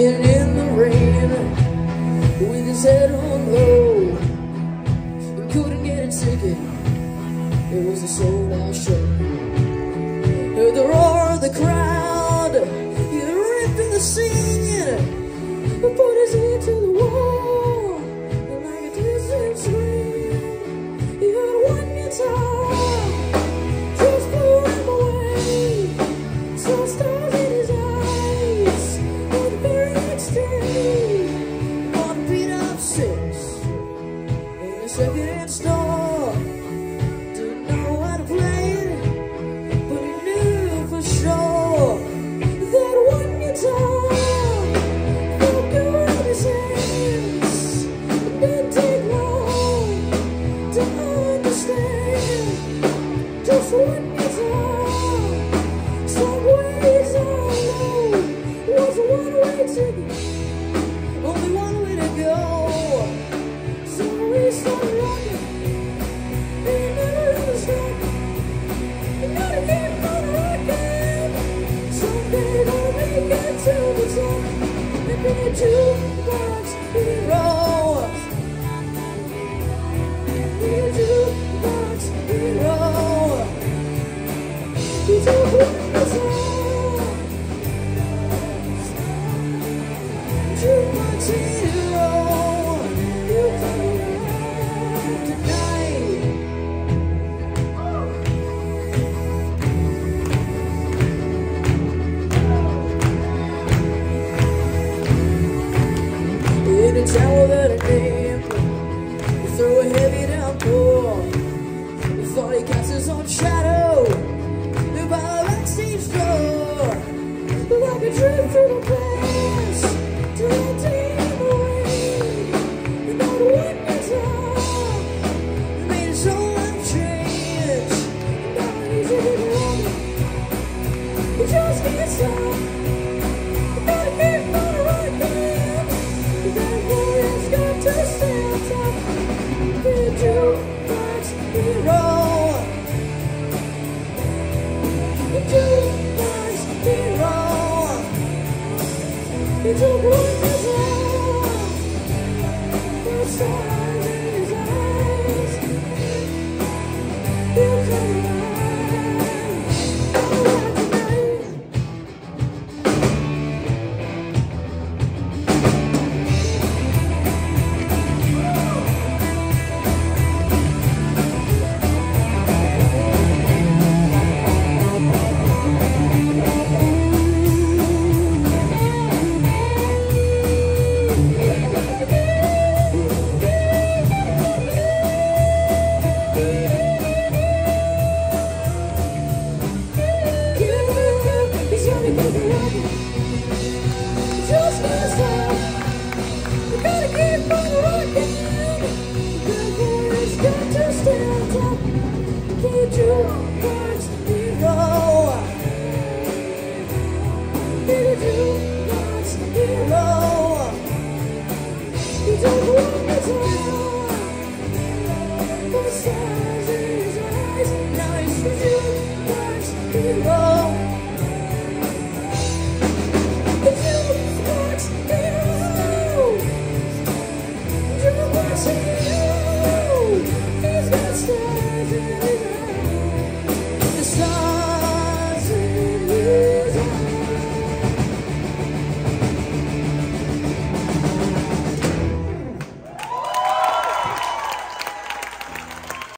sitting in the rain with his head on low. He couldn't get a ticket, it was a sold-out show. Heard the roar of the crowd, he ripped in the singing, but put his ear to the wall, and like a distant scream, he heard one guitar just blew him away. Saw stars in his eyes, and the very next day, bought a beat up 6 in a second-hand store. Didn't know how to play it, but he knew for sure that one guitar felt good in his hands. It didn't take long to understand just one guitar. Some ways all alone was a one-way ticket, only one way to go. So we started rocking, and you never ever stop. You gotta keep on rocking. Someday gonna make it to the top and be a jukebox hero. Be a jukebox hero. You took one guitar, jukebox hero. You come around tonight. In a town without a name, through a heavy downpour, he thought he cast his own shadow.